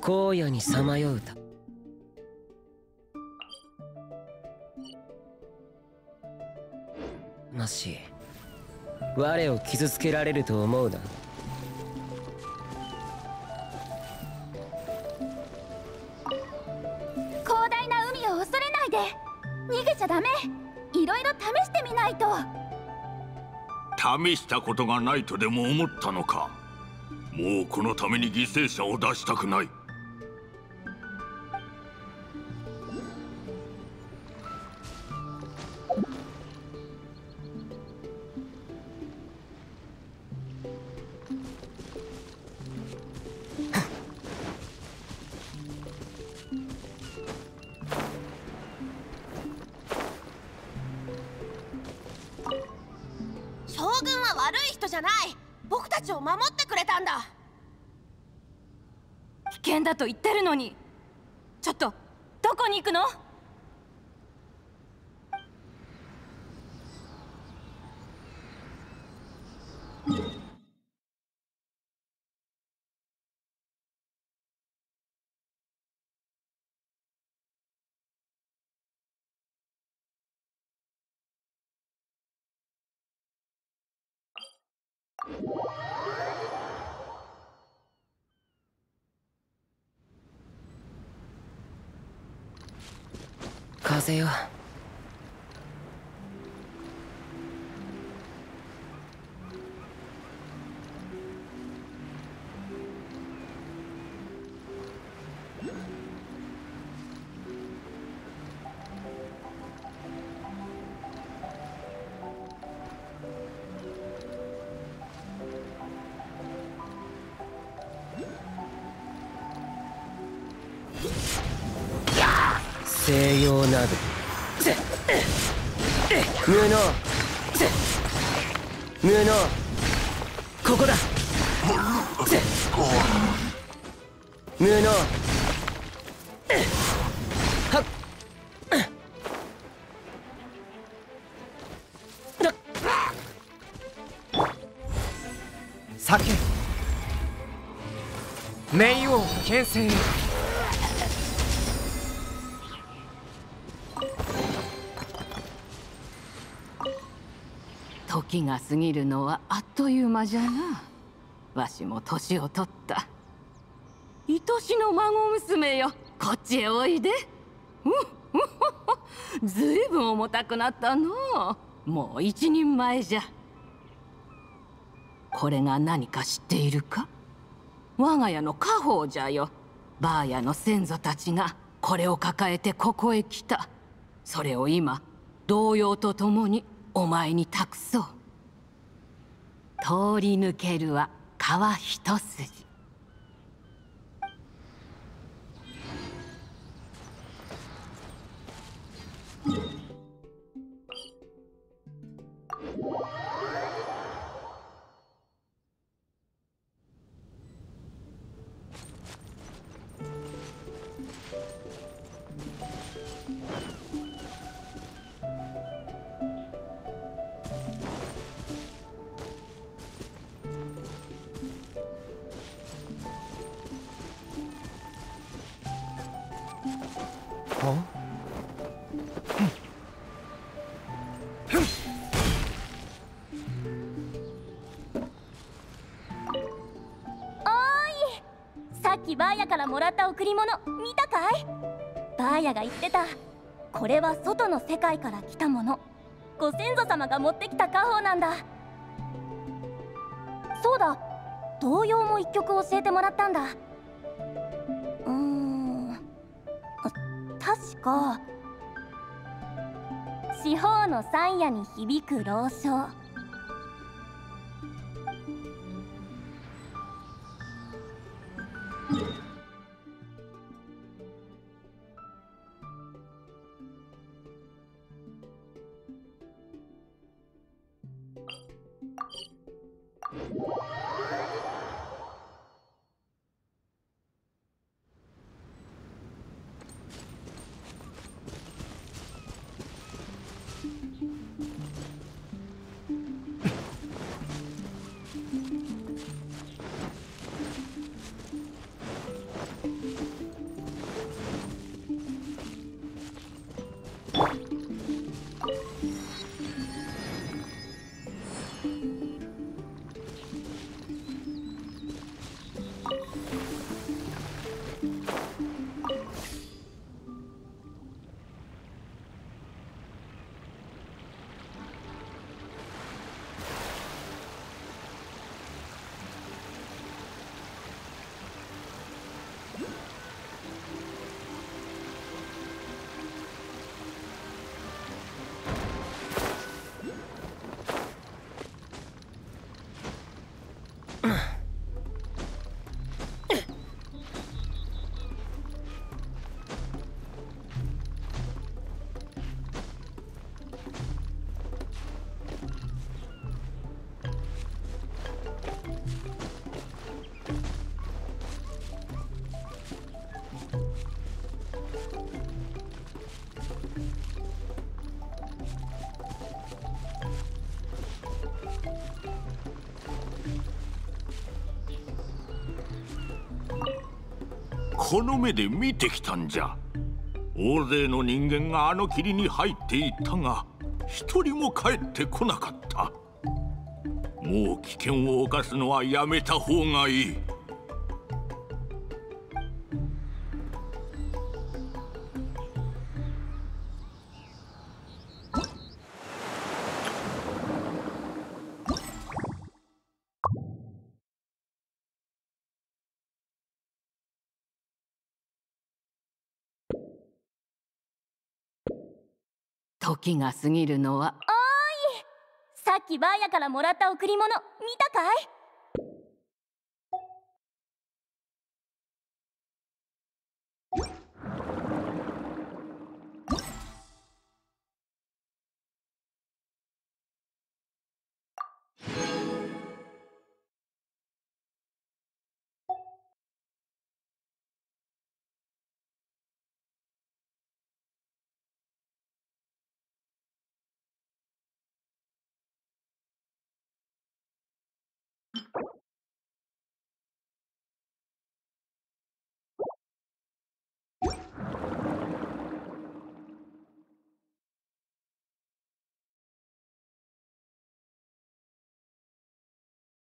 荒野にさまようた。なし、我を傷つけられると思うな。 広大な海を恐れないで。逃げちゃダメ。いろいろ試してみないと。 試したことがないとでも思ったのか。もうこのために犠牲者を出したくない。 将軍は悪い人じゃない。僕たちを守ってくれたんだ。 危険だと言ってるのに。ちょっとどこに行くの？ 風よ。西洋など無能。無能。ここだ。無能。はっ。 酒冥王牽制。 時が過ぎるのはあっという間じゃな。わしも年を取った。愛しの孫娘よ、こっちへおいで。ずいぶん重たくなったのう。もう一人前じゃ。これが何か知っているか？我が家の家宝じゃよ。バーヤの先祖たちがこれを抱えてここへ来た。それを今童謡とともにお前に託そう。通り抜けるは川一筋。 さっきバーヤからもらった贈り物見たかい？バーヤが言ってた。これは外の世界から来たもの。ご先祖様が持ってきた家宝なんだ。そうだ、童謡も一曲教えてもらったんだ。確か四方の山野に響く老唱。 この目で見てきたんじゃ。大勢の人間があの霧に入っていったが、一人も帰ってこなかった。もう危険を冒すのはやめた方がいい。 時が過ぎるのは。 さっきバーヤからもらった贈り物見たかい？